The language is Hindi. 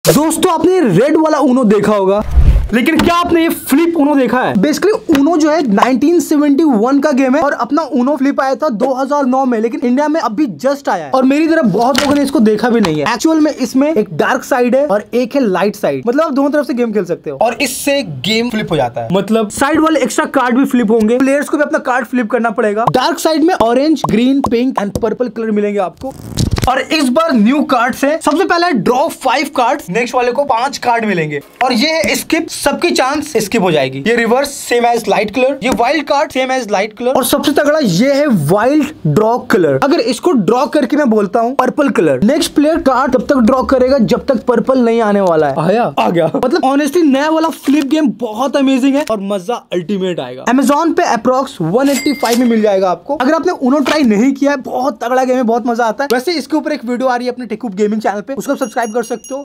दोस्तों आपने रेड वाला ऊनो देखा होगा, लेकिन क्या आपने ये फ्लिप ऊनो देखा है? बेसिकली ऊनो जो है 1971 का गेम है और अपना ऊनो फ्लिप आया था 2009 में, लेकिन इंडिया में अभी जस्ट आया है और मेरी तरह बहुत लोगों ने इसको देखा भी नहीं है। एक्चुअल में इसमें एक डार्क साइड है और एक है लाइट साइड, मतलब आप दोनों तरफ से गेम खेल सकते हो और इससे गेम फ्लिप हो जाता है। मतलब साइड वाले एक्स्ट्रा कार्ड भी फ्लिप होंगे, प्लेयर्स को भी अपना कार्ड फ्लिप करना पड़ेगा। डार्क साइड में orange, green, pink and purple colour मिलेंगे आपको। और इस बार न्यू कार्ड से सबसे पहले ड्रॉ 5 कार्ड, नेक्स्ट वाले को 5 कार्ड मिलेंगे और ये है स्किप, सबकी चांस स्किप हो जाएगी। ये reverse same as light colour, ये wild card same as light colour और सबसे तगड़ा ये है वाइल्ड ड्रॉ कलर। अगर इसको ड्रॉ करके मैं बोलता हूँ purple colour, next player card तब तक ड्रॉ करेगा जब तक पर्पल नहीं आने वाला है। आया आ गया। मतलब ऑनेस्टली नया वाला फ्लिप गेम बहुत अमेजिंग है और मजा अल्टीमेट आएगा। अमेजोन पे अप्रॉक्स 185 में मिल जाएगा आपको। अगर आपने ऊनो ट्राई नहीं किया है, बहुत तगड़ा गेम है, बहुत मजा आता है। वैसे इसके ऊपर एक वीडियो आ रही है अपने टेकूब गेमिंग चैनल पे, उसको सब्सक्राइब कर सकते हो।